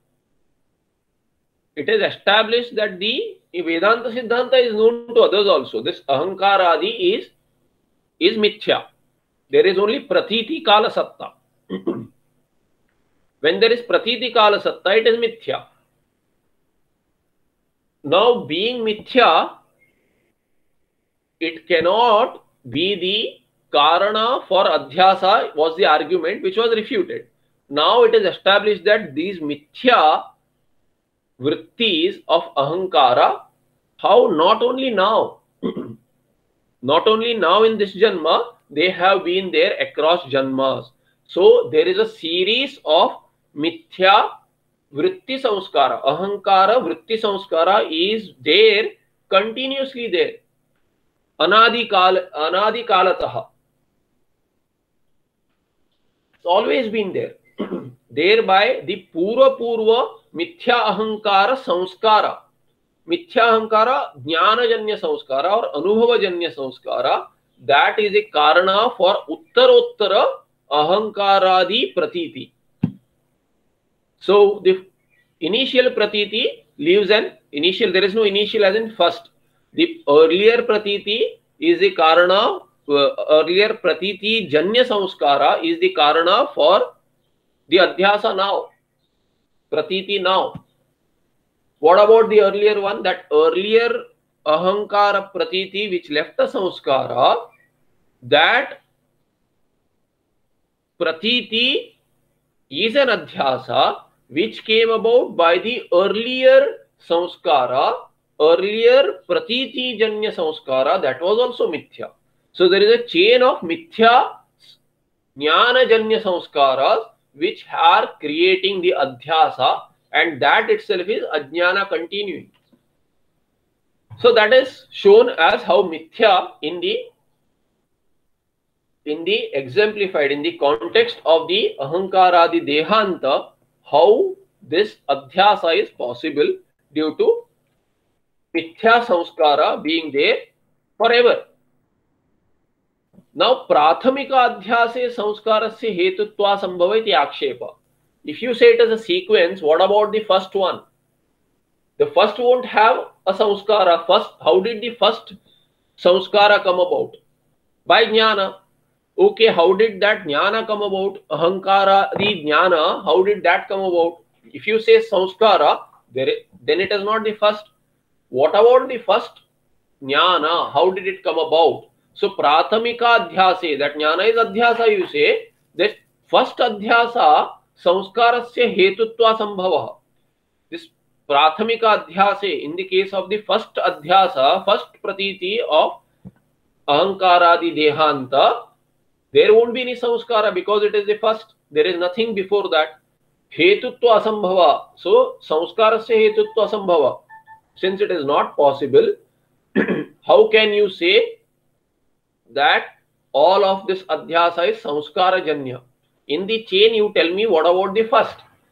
it is established that the Vedanta Siddhanta is known to others also. This ahankaradi is is mithya. There is only pratiti kala satta. When there is pratiti kala satta, it is mithya. Now, being mithya, it cannot be the karana for adhyasa, was the argument which was refuted. Now it is established that these mithya vrittis of ahankara, how not only now, not only now in this janma, they have been there across janmas. So there is a series of mithya vritti samskara. Ahankara vritti samskara is there, continuously there. Anadi kal, anadi kalataha. It's always been there. Thereby the purva purva mithya ahankara samskara. मिथ्या अहंकार ज्ञानजन्य संस्कार और अनुभवजन्य संस्कार, that is a karana for uttarottara ahankaradi pratiti. So the initial pratiti leaves an initial, there is no initial as in first. The earlier pratiti is the karana, uh, earlier pratiti janya samskara is the karana for the adhyasa now, pratiti now. What about the earlier one? That earlier ahankara pratiti which left the samskara, that pratiti is an adhyasa which came about by the earlier samskara, earlier pratiti janya samskara, that was also mithya. So there is a chain of mithya jnana janya samskaras which are creating the adhyasa, and that itself is ajnana continuing. So that is shown as how mithya in the in the exemplified in the context of the ahankaradi dehanta, how this adhyasa is possible due to mithya samskara being there forever. Now prathamika adhyase samskarasya hetutva sambhava iti akshepa. If you say it as a sequence, what about the first one? The first won't have a samskara. First, how did the first samskara come about? By jnana. Okay, how did that jnana come about? Ahankara, the jnana, how did that come about? If you say samskara, then it is not the first. What about the first jnana? How did it come about? So, prathamika adhyase, that jnana is adhyasa, you say, that first adhyasa samskarasya hetutva sambhava. This prathamika adhyase, in the case of the first adhyasa, first pratiti of ahankaradi dehanta, there won't be any samskara because it is the first. There is nothing before that. Hetutva asambhava. So, samskarasya hetutva asambhava. Since it is not possible, how can you say that all of this adhyasa is samskara janya? In the chain, you tell me what about the first?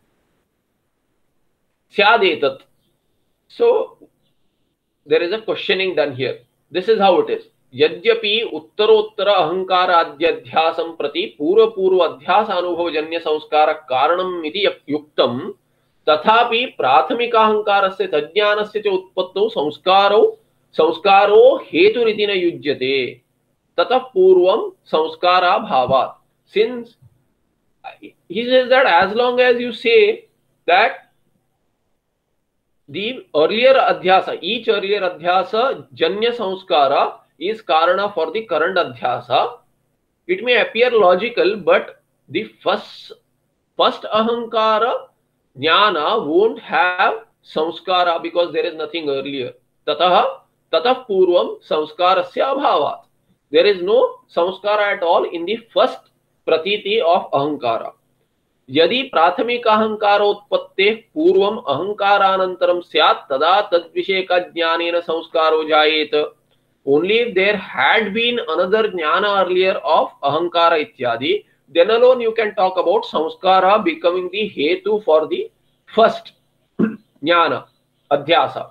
Syadetat. So, there is a questioning done here. This is how it is. Yadyapi uttarottara ahankara adhyasam prati purva purva adhyasa anubhavajanya samskara karanam iti yuktam tathapi prathamika ahankarasya tajnanasya cha utpattau samskaro samskaro heturiti na yujyate tatah purvam samskara bhavat. Since he says that as long as you say that The earlier adhyasa, each earlier adhyasa, janya samskara, is karana for the current adhyasa. It may appear logical, but the first first ahankara jnana won't have samskara because there is nothing earlier. Tatah tatah purvam samskarasya abhavat. There is no samskara at all in the first pratiti of ahankara. यदि प्राथमिक अहंकारोत्पत्ते पूर्वम अहंकारानंतरम स्यात् तदा तद्विषयक ज्ञानेन संस्कारो जायेत. Only if there had been another jnana earlier of ahankara ityadi, then alone you can talk about samskara becoming the hetu for the first jnana adhyasa.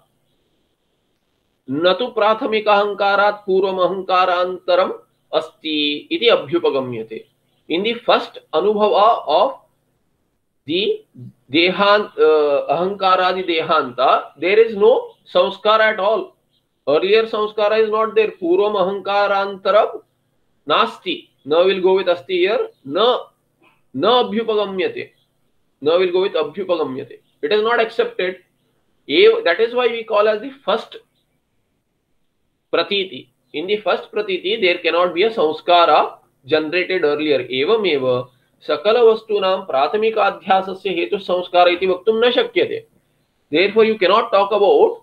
नतु प्राथमिक अहंकारात् पूर्वम अहंकारांतरम अस्ति इति अभ्युपगम्यते. In the first anubhava of the dehant uh, ahankaradi dehanta, there is no samskara at all. Earlier samskara is not there. Purvam ahankarantaram nasti. Na will go with asti here. Na na abhyupagamyate. Na will go with abhyupagamyate. It is not accepted. That is why we call as the first pratiti. In the first pratiti, there cannot be a samskara generated earlier. Evam eva सकल वस्तूनां प्राथमिकाध्यासस्य हेतु संस्कार इति वक्तुं न शक्यते. Therefore you cannot talk about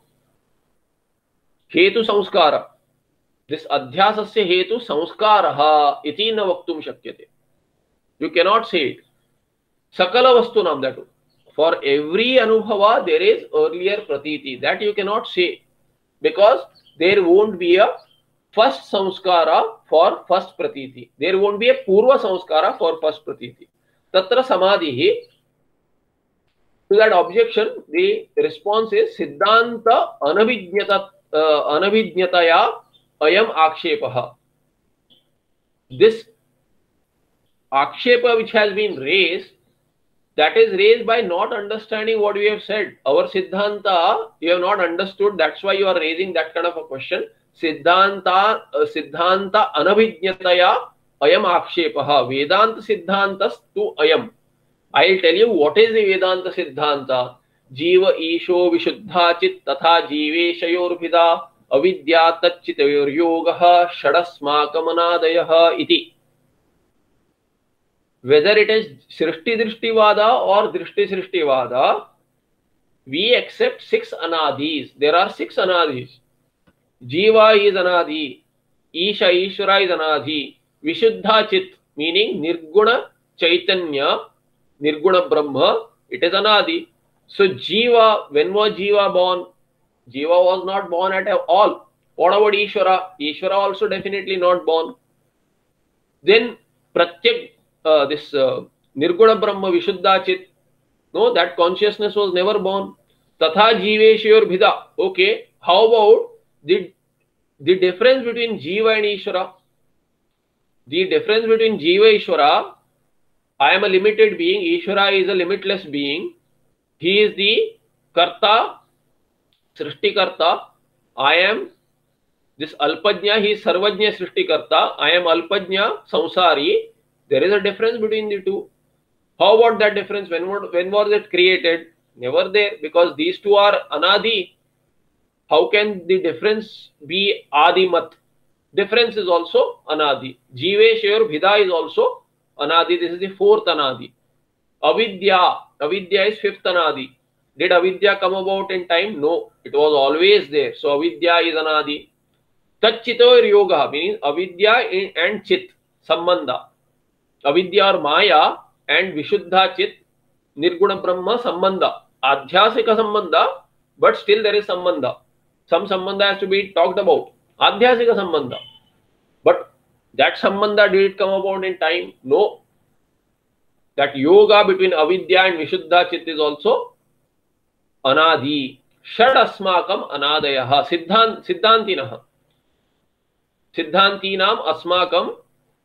हेतु संस्कार. This अध्यासस्य हेतु संस्कारः इति न वक्तुं शक्यते. You cannot say it. सकल वस्तूनां, that for every अनुभवा there is earlier pratiti. That you cannot say because there won't be a first samskara for first pratiti. There won't be a purva samskara for first pratiti. Tatra samadhi. To that objection, the response is siddhanta anabhijnata uh, anabhijnataya ayam akshepaha. This akshepa which has been raised, that is raised by not understanding what we have said. Our siddhanta you have not understood. That's why you are raising that kind of a question. Siddhanta सिद्धांत अनभिज्ञतया अयम आक्षेपः. वेदांत सिद्धांतस्तु अयम. I will tell you what is the Vedanta Siddhanta. Jiva Isho Vishuddhachit तथा जीवेशयोर्भिदा अविद्या तच्चितयोर्योगः षडस्माकमनादयः इति. Whether it is Srishti Drishtivada or Drishti Srishtivada, we accept six anadis. There are six anadis. Jiva is anadi, Isha Ishvara is anadi, Vishuddha Chit meaning Nirguna Chaitanya, Nirguna Brahma, it is anadi. So Jiva, when was Jiva born? Jiva was not born at all. What about Ishvara? Ishvara also definitely not born. Then Pratyak, uh, this uh, Nirguna Brahma Vishuddha Chit, no, that consciousness was never born. Tatha Jiveshyor Bhida. Okay, how about The, the difference between Jiva and Ishvara? The difference between Jiva and Ishvara, I am a limited being, Ishvara is a limitless being. He is the Karta, Srishti Karta. I am this Alpajna, he is Sarvajna Srishti Karta. I am Alpajna, Samsari. There is a difference between the two. How about that difference? When, when was it created? Never there, because these two are Anadi. How can the difference be Adimat? Difference is also Anadi. Jiveshyor Bhida is also Anadi. This is the fourth Anadi. Avidya. Avidya is fifth Anadi. Did Avidya come about in time? No. It was always there. So Avidya is Anadi. Tat Chitoir Yoga means Avidya and Chit. Sambandha. Avidya or Maya and Vishuddha Chit. Nirguna Brahma Sambandha. Adhyasika Sambandha. But still there is Sambandha. Some Sambandha has to be talked about. Adhyasika Sambandha. But that Sambandha, did it come about in time? No. That yoga between Avidya and Vishuddha Chit is also Anadi. Shad Asmakam Anadayaha. Siddhant, Siddhantinaha. Siddhantinam Asmakam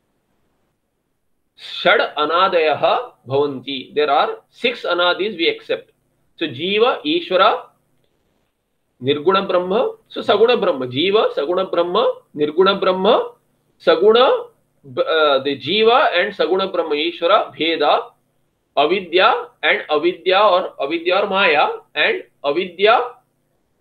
Shad Anadayaha Bhavanti. There are six Anadis we accept. So Jiva, Ishvara, Nirguna Brahma, so Saguna Brahma, Jiva, Saguna Brahma, Nirguna Brahma, Saguna, uh, the Jiva and Saguna Brahma Ishvara, Bheda, Avidya and Avidya or Avidya or Maya and Avidya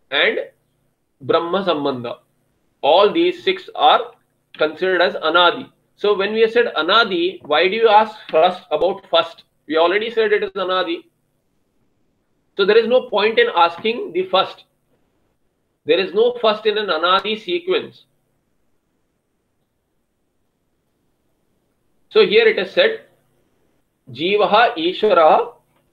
and Brahma Sambandha. All these six are considered as Anadi. So when we said Anadi, why do you ask first about first? We already said it is Anadi. So there is no point in asking the first. There is no first in an Anadi sequence. So here it is said, Jivaha Ishvaraha,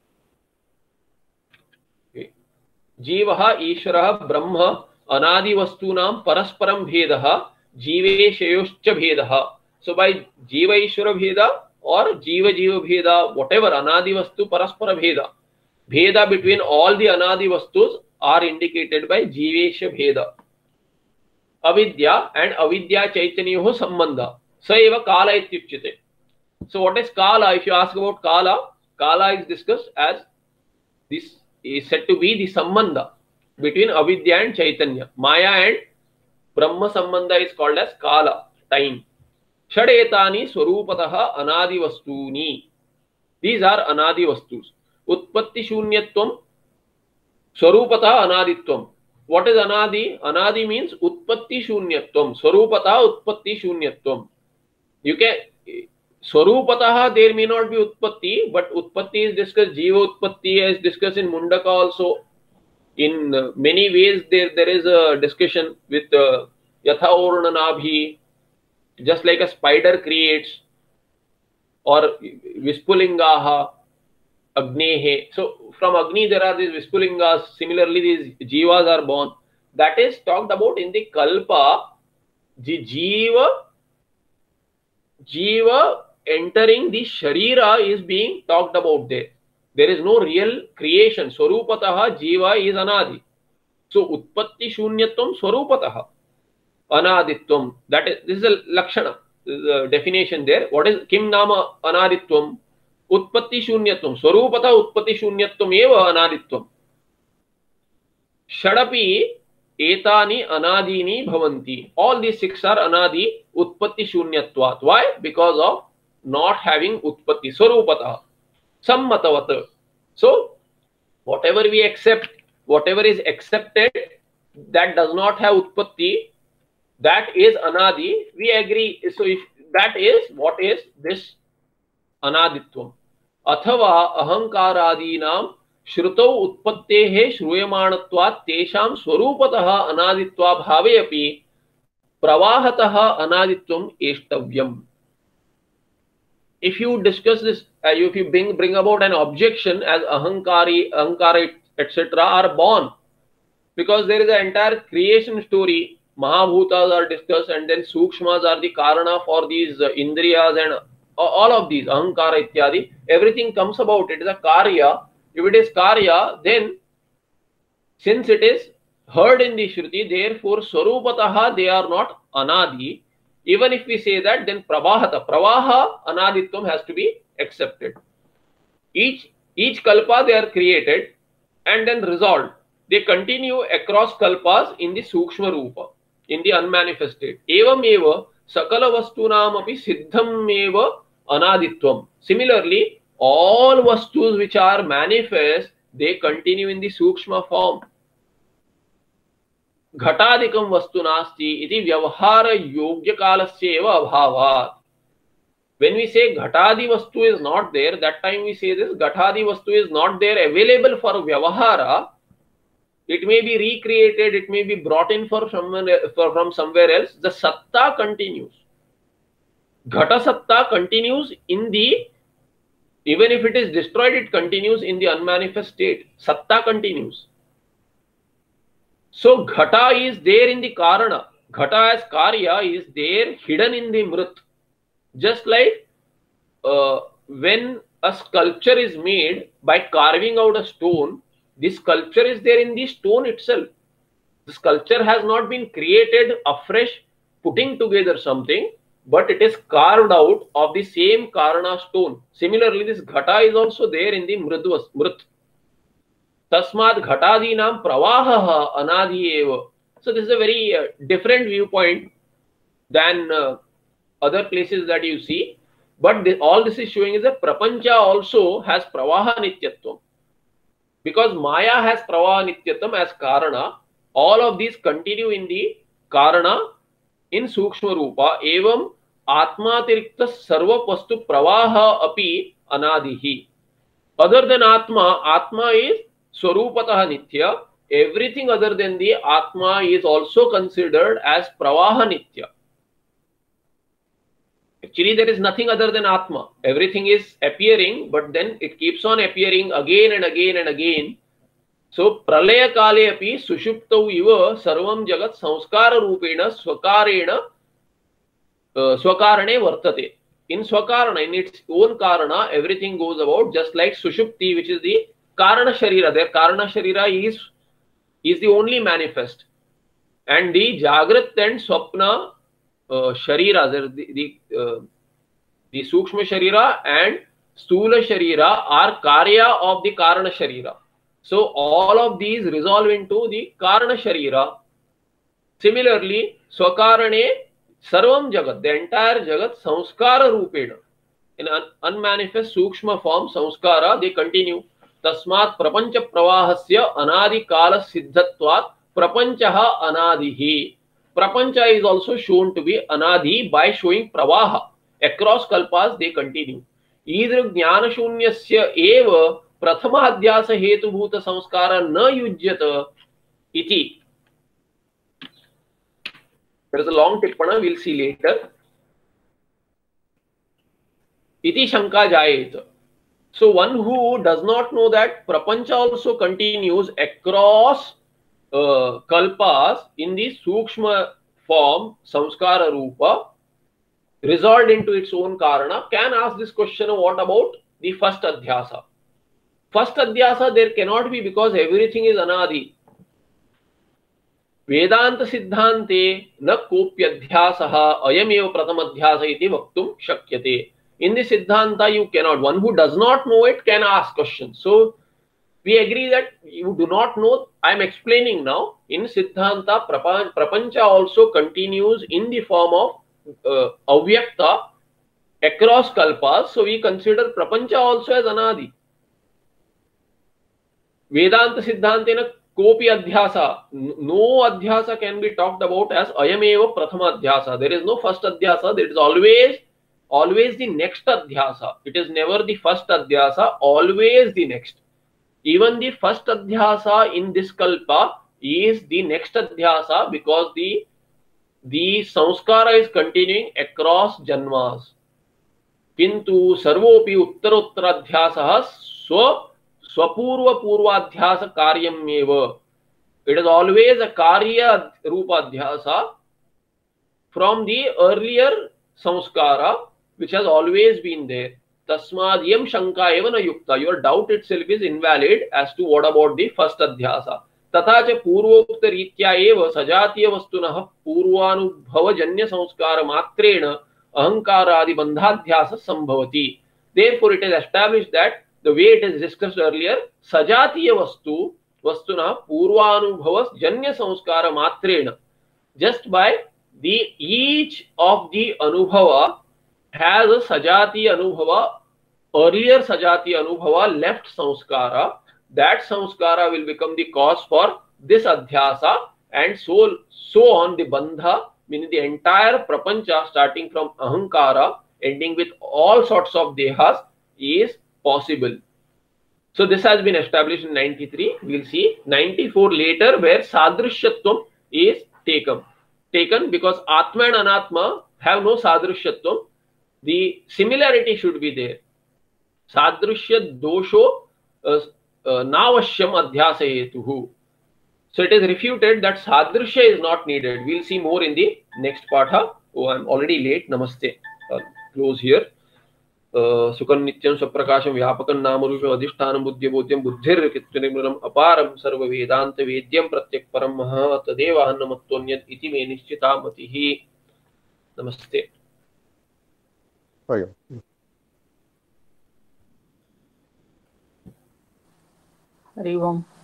Jivaha Ishvaraha Brahma Anadi Vastunam Parasparam Bhedaha Jiveshayoscha Bhedaha. So by Jiva Ishvara Bheda or Jiva Jiva Bheda, whatever Anadi Vastu Paraspara Bheda, Bheda between all the Anadi Vastus are indicated by Jivesha Bheda. Avidya and Avidya Chaitanyoho Sambandha. Sa eva Kala ityuchyate. So what is Kala? If you ask about Kala, Kala is discussed as this is said to be the Sambandha between Avidya and Chaitanya. Maya and Brahma Sambandha is called as Kala, time. Shadetani Swarupataha Anadi Vastuni. These are Anadi Vastus. Utpatti Shunyatvam Swarupataha Anaditvam. What is Anadi? Anadi means Utpatti Shunyatvam. Swarupataha Utpatti Shunyatvam. You can Swarupataha, there may not be Utpatti, but Utpatti is discussed, Jiva Utpatti is discussed in Mundaka also. In uh, many ways, there, there is a discussion with uh, Yatha Ornanabhi, just like a spider creates, or Vispulingaha, Agnehe. So from Agni there are these Vispulingas, similarly these Jivas are born. That is talked about in the Kalpa, the Jiva, Jiva entering the Sharira is being talked about there. There is no real creation. Swarupataha Jiva is Anadi. So Utpatti Shunyatvam Swarupataha Anaditvam. That is, this is a Lakshana. This is a definition there. What is Kim Nama Anaditvam? Utpatti Shunyatvam. Swarupataha Utpatti Shunyatvam eva Anaditvam. Shadapi Etani Anadini Bhavanti. All these six are Anadi Utpatti Shunyatvat. Why? Because of not having Utpatti. Swarupataha. Sammatavata. So, whatever we accept, whatever is accepted that does not have Utpatti, that is Anadi. We agree. So, if that is what is this Anaditvam. Athava Ahankaradinam Shrutau Utpattehe Shruyamanatvat Tesham Swarupataha Anaditva Bhave Api Pravahataha Anaditvam Eshtavyam. If you discuss this, uh, if you bring, bring about an objection as Ahankari, Ahankara, et cetera are born, because there is an entire creation story, Mahabhutas are discussed, and then Sukshmas are the Karana for these uh, Indriyas and uh, all of these, Ahankara, Ityadi, everything comes about. It is a Karya. If it is Karya, then since it is heard in the Shruti, therefore Swarupataha they are not Anadi. Even if we say that, then Prabhahata, Pravaha, Anaditvam has to be accepted. Each, each Kalpa they are created and then resolved. They continue across Kalpas in the Sukshma Rupa, in the unmanifested. Evam eva Sakala Vastunam api Siddham eva Anaditvam. Similarly, all Vastus which are manifest, they continue in the Sukshma form. Ghatadikam vastu nasti iti vyavahara yogya kalasya eva abhavat. When we say Ghatadi vastu is not there, that time we say this, Ghatadi vastu is not there available for vyavahara. It may be recreated, it may be brought in for someone, for, from somewhere else. The satta continues. Ghata satta continues in the, even if it is destroyed, it continues in the unmanifest state. Satta continues. So, Ghata is there in the Karana. Ghata as Karya is there hidden in the Mrit. Just like uh, when a sculpture is made by carving out a stone, the sculpture is there in the stone itself. The sculpture has not been created afresh, putting together something, but it is carved out of the same Karana stone. Similarly, this Ghata is also there in the Mridvas, Mrit. Tasmad Ghatadinam Pravahaha Anadi eva. So this is a very uh, different viewpoint than uh, other places that you see. But this, all this is showing is that Prapancha also has Pravaha Nityatvam. Because Maya has Pravaha Nityatvam as Karana, all of these continue in the karana in sukshma rupa. Evam atmatirikta sarva vastu pravaha api anadihi. Other than atma, atma is swarupatah nitya. Everything other than the atma is also considered as pravaha nitya. Actually, there is nothing other than atma. Everything is appearing, but then it keeps on appearing again and again and again. So pralaya kale api sushuptau iva sarvam jagat samskara rupena swakarena uh, swakarane vartate. In swakarana, in its own karana, everything goes about just like sushupti, which is the karana sharira. Their karana sharira is is the only manifest, and the jagrat and swapna uh, sharira, the the, uh, the sukshma sharira and stula sharira are karya of the karana sharira. So all of these resolve into the karana sharira. Similarly, swakarane sarvam jagat, the entire jagat samskara rupena, in an unmanifest sukshma form samskara, they continue. Tasmat prapancha pravahasya anadi kala siddhatvat prapanchaha anadihi. Prapancha is also shown to be anadi by showing pravaha. Across kalpas they continue. Either jnana shunyasya eva prathama adhyasa hetu bhuta samskara na yujyata iti. There is a long tippana, we'll see later. Iti shanka jayet. So one who does not know that prapancha also continues across uh, kalpas in the sukshma form, samskara rupa, resolved into its own karana, can ask this question of what about the first adhyasa. First adhyasa there cannot be, because everything is anadi. Vedanta siddhante na kopyadhyasaha ayameva pratamadhyasa iti vaktum shakyate. In the siddhanta you cannot, one who does not know it can ask questions. So we agree that you do not know. I am explaining now. In siddhanta, prapancha also continues in the form of uh, avyakta across kalpas. So we consider prapancha also as anadi. Vedanta siddhantena kopi adhyasa, no adhyasa can be talked about as ayameva prathama adhyasa. There is no first adhyasa. There is always always the next adhyasa. It is never the first adhyasa, always the next. Even the first adhyasa in this kalpa is the next adhyasa, because the the samskara is continuing across janmas. Kintu sarvopi uttarottara adhyasah swa swapurva purvadhyasa karyam eva. It is always a karya rupa adhyasa from the earlier samskara, which has always been there. Tasmad yam shanka eva na yukta. Your doubt itself is invalid as to what about the first adhyasa. Tatha cha purvokta ritya eva sajatiya vastunah purvanubhava janya samskara matrena ahankara adi bandhadhyasa sambhavati. Therefore, it is established that the way it is discussed earlier, sajatiya vastu vastuna purvanubhava janya samskara matrena, just by the each of the anubhava has a sajati anubhava, earlier sajati anubhava left samskara. That samskara will become the cause for this adhyasa, and so so on the bandha, meaning the entire prapancha starting from ahankara ending with all sorts of dehas is possible. So this has been established in ninety-three. We will see ninety-four later, where sadrishyatvam is taken. Taken because atma and anatma have no sadrishyatvam. The similarity should be there. Sadrishya dosho uh, uh, navashyam adhyasa hetuhu. So it is refuted that sadrishya is not needed. We will see more in the next patha. Oh, I am already late. Namaste. I'll close here. Sukhan nityam swaprakasham vyapakam namarusha adhishtanam buddhyabodhyam buddhir kitvanimranam aparam sarva vedanta vedyam pratyak param maha tadeva hannamattvanyat iti me nishchita matihi. Namaste. Hari Om.